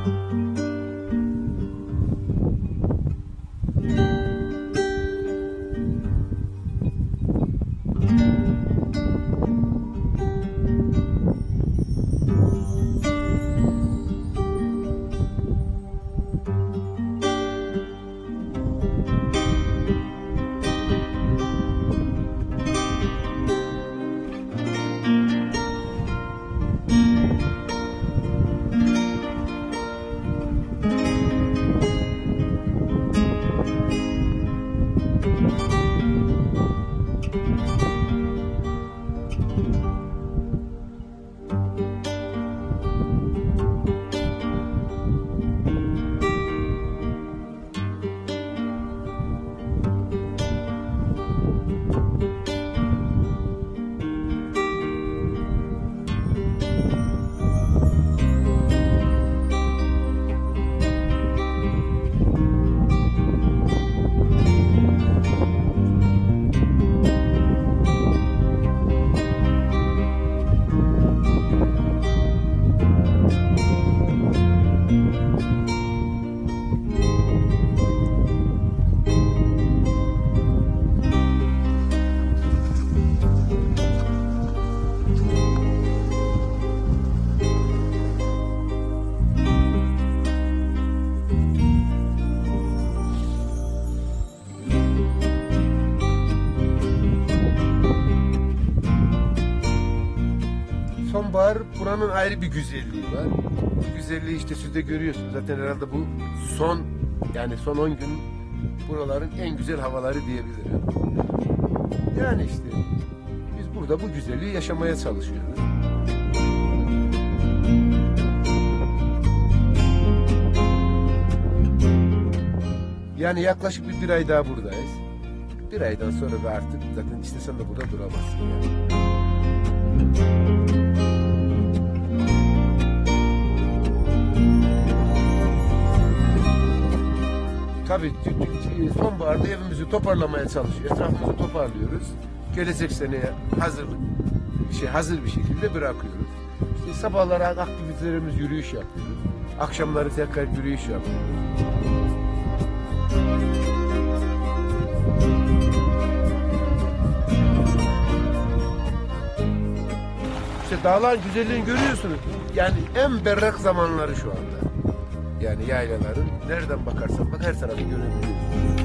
Sonbahar buranın ayrı bir güzelliği var. Bu güzelliği işte siz de görüyorsunuz. Zaten herhalde bu son 10 gün buraların en güzel havaları diyebilirim. Yani işte biz burada bu güzelliği yaşamaya çalışıyoruz. Yani yaklaşık bir ay daha buradayız. Bir aydan sonra da artık zaten istesen de burada duramazsın yani. Tabii sonbaharda evimizi toparlamaya çalışıyoruz. Etrafımızı toparlıyoruz. Gelecek seneye hazır bir şekilde bırakıyoruz. İşte sabahları aktivitelerimiz yürüyüş yapıyoruz. Akşamları tekrar yürüyüş yapıyoruz. İşte dağların güzelliğini görüyorsunuz. Yani en berrak zamanları şu anda. Yani yaylaların nereden bakarsan bak her tarafı görebiliyorsun.